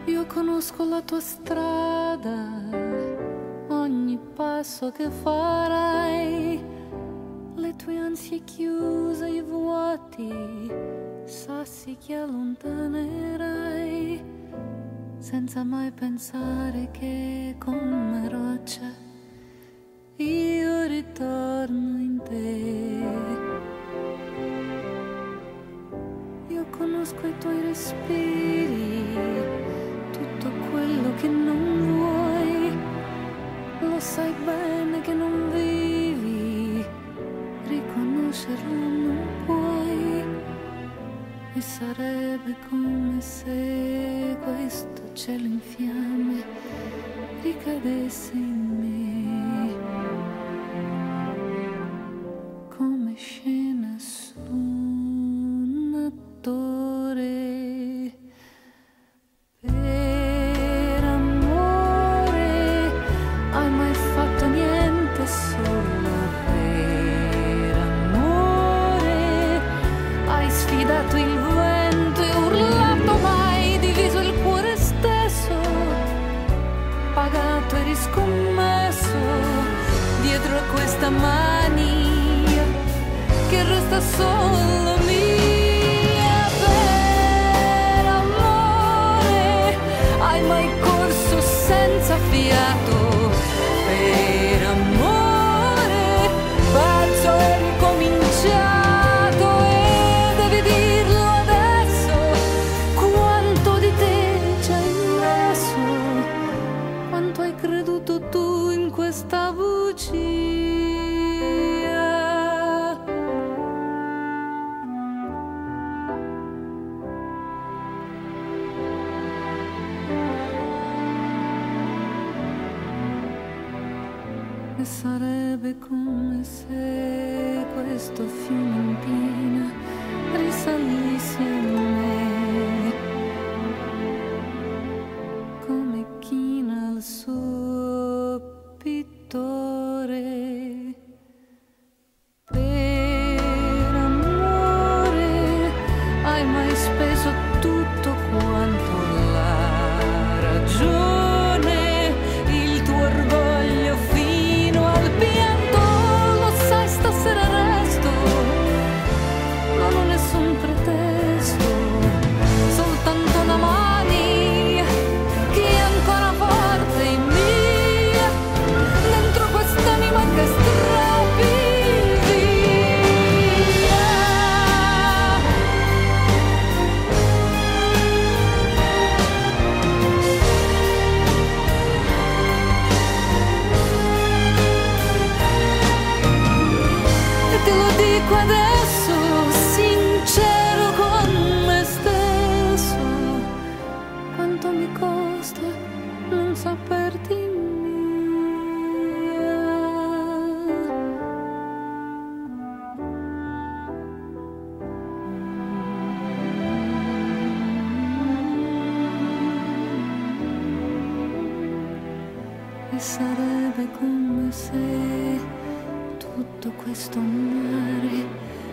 Io conosco la tua strada, ogni passo che farai, le tue ansie chiuse, i vuoti, sassi che allontanerai, senza mai pensare che come roccia io ritorno in te. Io conosco i tuoi respiri, tutto quello che non vuoi, lo sai bene che non vivi, riconoscerlo non puoi, e sarebbe come se questo cielo in fiamme ricadesse in me, come scena su un attore. Per amore hai mai fatto niente, solo per amore hai sfidato il vento e urlato, mai diviso il cuore stesso, pagato e riscommesso dietro a questa mania che resta solo mia. Per amore hai mai corso senza fiato, per amore pazzo è ricominciato, e devi dirlo adesso quanto di te ci hai messo, quanto hai creduto tu in questa bugia. E sarebbe come se questo fiume in piena risalisse a me, come china al suo pittore. Per amore hai mai speso tutto quanto la ragione, il tuo orgoglio fino al pianto, lo sai stasera resto, non ho nessun pretesto, soltanto una mania che è ancora forte in mia, dentro quest'anima che strappi via. E te lo dico adesso, sincero con me stesso, quanto mi costa non saperti mia. E sarebbe come se tutto questo mare